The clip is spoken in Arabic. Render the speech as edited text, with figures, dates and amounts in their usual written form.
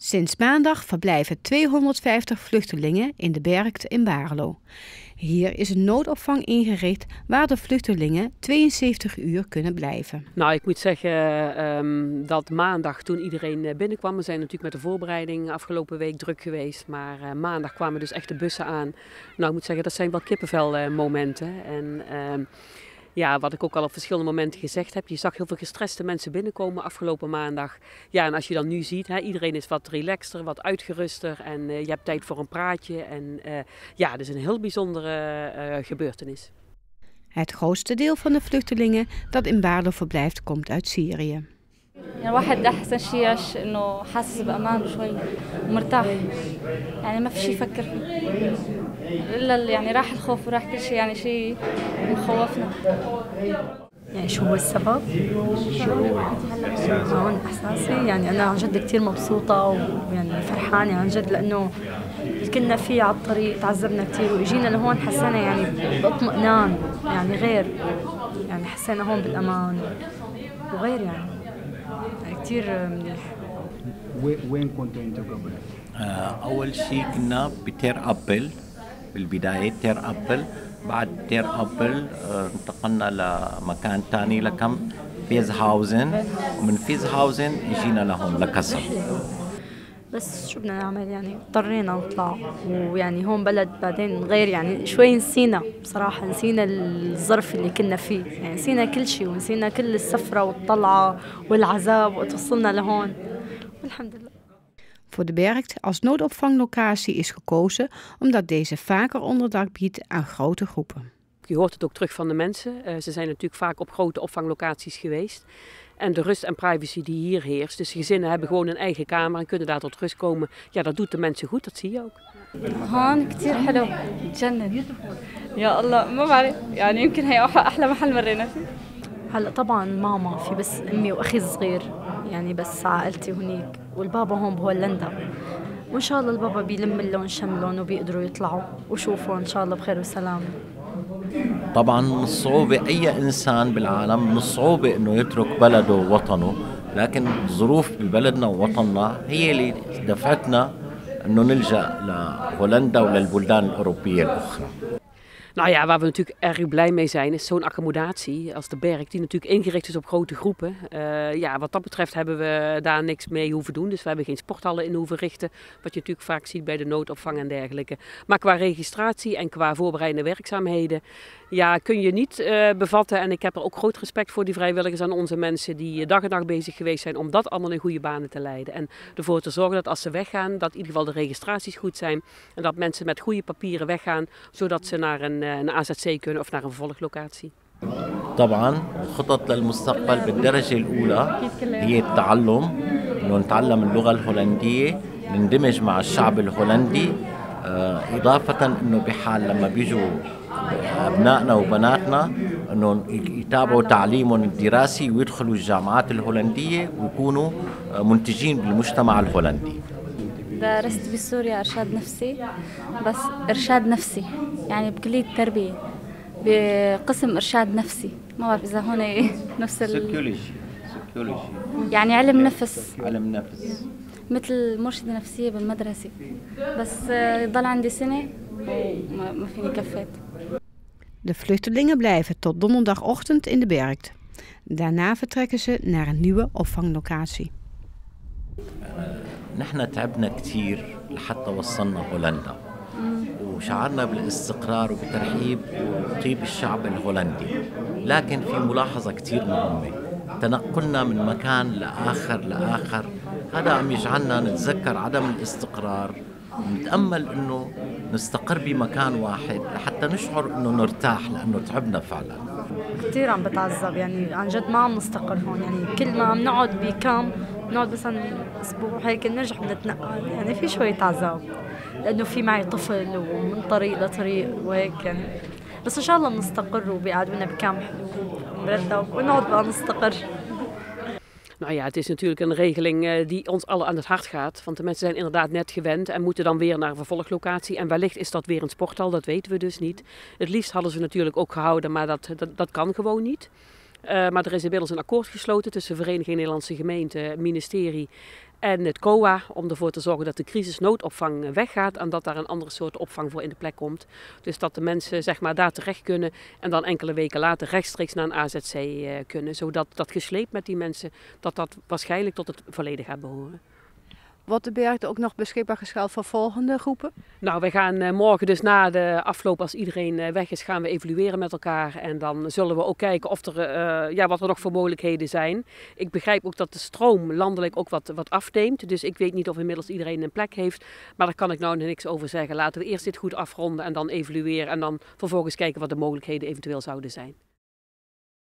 Sinds maandag verblijven 250 vluchtelingen in de Berkt in Baarlo. Hier is een noodopvang ingericht waar de vluchtelingen 72 uur kunnen blijven. Nou, ik moet zeggen dat maandag toen iedereen binnenkwam, we zijn natuurlijk met de voorbereiding afgelopen week druk geweest, maar maandag kwamen dus echt de bussen aan. Nou, ik moet zeggen dat zijn wel kippenvelmomenten. En ja, wat ik ook al op verschillende momenten gezegd heb, je zag heel veel gestreste mensen binnenkomen afgelopen maandag. Ja, en als je dan nu ziet, iedereen is wat relaxter, wat uitgeruster en je hebt tijd voor een praatje. En ja, het is een heel bijzondere gebeurtenis. Het grootste deel van de vluchtelingen dat in Baarlo verblijft komt uit Syrië. الواحد أحسن شيء يعيش إنه حاسس بأمان شوي ومرتاح يعني ما في شيء يفكر فيه إلا يعني راح الخوف وراح كل شيء يعني شيء مخوفنا. يعني شو هو السبب؟ هون إحساسي يعني أنا عن جد كتير مبسوطة ويعني فرحانة عن جد لأنه كنا فيه على الطريق تعذبنا كتير وإجينا لهون حسينا يعني باطمئنان يعني غير يعني حسينا هون بالأمان وغير يعني كتير منيح. وين كنتوا انتوا قبل؟ أول شيء كنا بتير أبل بالبداية تير أبل بعد تير أبل انتقلنا لمكان تاني لكم فيز هاوزن ومن فيز هاوزن اجينا لهون لكسر. بس شو بدنا نعمل يعني اضطرينا نطلع ويعني هون بلد بعدين غير يعني شوي نسينا بصراحة نسينا الظرف اللي كنا فيه يعني نسينا كل شيء ونسينا كل السفرة والطلعة والعذاب وقت وصلنا لهون والحمد لله. Voor de Berkt als noodopvanglocatie is gekozen omdat deze vaker onderdak biedt aan grote groepen. Je hoort het ook terug van de mensen. Ze zijn natuurlijk vaak op grote opvanglocaties geweest. En de rust en privacy die hier heerst. Dus gezinnen hebben gewoon een eigen kamer en kunnen daar tot rust komen. Ja, dat doet de mensen goed, dat zie je ook. هون كتير حلو بتجنن يا الله ما بعرف يعني يمكن هي أحلى محل مرينا فيه. هلا طبعا ماما في بس امي واخي الصغير يعني بس عائلتي هنيك والبابا هون بهولندا وان شاء الله البابا بيلم لهم شملهم وبيقدروا يطلعوا وشوفوا ان شاء الله بخير وسلامه. طبعا من الصعوبة أي إنسان بالعالم من الصعوبة إنه يترك بلده ووطنه، لكن الظروف ببلدنا ووطننا هي اللي دفعتنا إنه نلجأ لهولندا وللبلدان الأوروبية الأخرى. Nou ja, waar we natuurlijk erg blij mee zijn, is zo'n accommodatie als de Berkt, die natuurlijk ingericht is op grote groepen. Ja, wat dat betreft hebben we daar niks mee hoeven doen. Dus we hebben geen sporthallen in hoeven richten, wat je natuurlijk vaak ziet bij de noodopvang en dergelijke. Maar qua registratie en qua voorbereidende werkzaamheden, ja, kun je niet bevatten. En ik heb er ook groot respect voor die vrijwilligers en onze mensen die dag en nacht bezig geweest zijn om dat allemaal in goede banen te leiden. En ervoor te zorgen dat als ze weggaan, dat in ieder geval de registraties goed zijn. En dat mensen met goede papieren weggaan, zodat ze naar een AZC kunnen of naar een vervolglocatie. طبعا الخطط للمستقبل بالدرجة الأولى هي التعلم، إنه نتعلم اللغة الهولندية، نندمج مع الشعب الهولندي، إضافة إنه بحال لما بيجوا أبنائنا وبناتنا إنه يتابعوا تعليمهم الدراسي ويدخلوا الجامعات الهولندية ويكونوا منتجين بالمجتمع الهولندي. درست بسوريا إرشاد نفسي بس إرشاد نفسي يعني بكلية التربية بقسم إرشاد نفسي ما بعرف إذا هون نفس سيكولوجي يعني علم نفس مثل مرشدة نفسية بالمدرسة بس ضل عندي سنة وما فيني كفيت. De vluchtelingen blijven tot donderdagochtend in de Berkt. Daarna vertrekken ze naar een nieuwe opvanglocatie. نحن تعبنا كثير لحتى وصلنا هولندا وشعرنا بالاستقرار وبترحيب وطيب الشعب الهولندي، لكن في ملاحظة كثير مهمة، تنقلنا من مكان لآخر هذا عم يجعلنا نتذكر عدم الاستقرار ونتأمل إنه نستقر بمكان واحد لحتى نشعر إنه نرتاح لأنه تعبنا فعلا. كثير عم بتعذب يعني عن جد ما عم نستقر هون يعني كل ما عم نقعد بكام نقعد مثلا اسبوع هيك نرجع بنتنقل يعني في شوية عذاب لأنه في معي طفل ومن طريق لطريق وهيك يعني بس إن شاء الله بنستقر وبيقعدونا بكام حلو مرتب ونقعد بقى نستقر. Nou ja, het is natuurlijk een regeling die ons allen aan het hart gaat. Want de mensen zijn inderdaad net gewend en moeten dan weer naar een vervolglocatie. En wellicht is dat weer een sporthal, dat weten we dus niet. Het liefst hadden ze natuurlijk ook gehouden, maar dat kan gewoon niet. Maar er is inmiddels een akkoord gesloten tussen Vereniging Nederlandse Gemeenten, ministerie En het COA om ervoor te zorgen dat de crisisnoodopvang weggaat en dat daar een andere soort opvang voor in de plek komt. Dus dat de mensen zeg maar daar terecht kunnen en dan enkele weken later rechtstreeks naar een AZC kunnen. Zodat dat gesleep met die mensen, dat waarschijnlijk tot het verleden gaat behoren. Wordt de berg ook nog beschikbaar gesteld voor volgende groepen? Nou, we gaan morgen dus na de afloop, als iedereen weg is, gaan we evalueren met elkaar. En dan zullen we ook kijken of wat er nog voor mogelijkheden zijn. Ik begrijp ook dat de stroom landelijk ook wat afneemt. Dus ik weet niet of inmiddels iedereen een plek heeft. Maar daar kan ik nou niks over zeggen. Laten we eerst dit goed afronden en dan evalueren. En dan vervolgens kijken wat de mogelijkheden eventueel zouden zijn.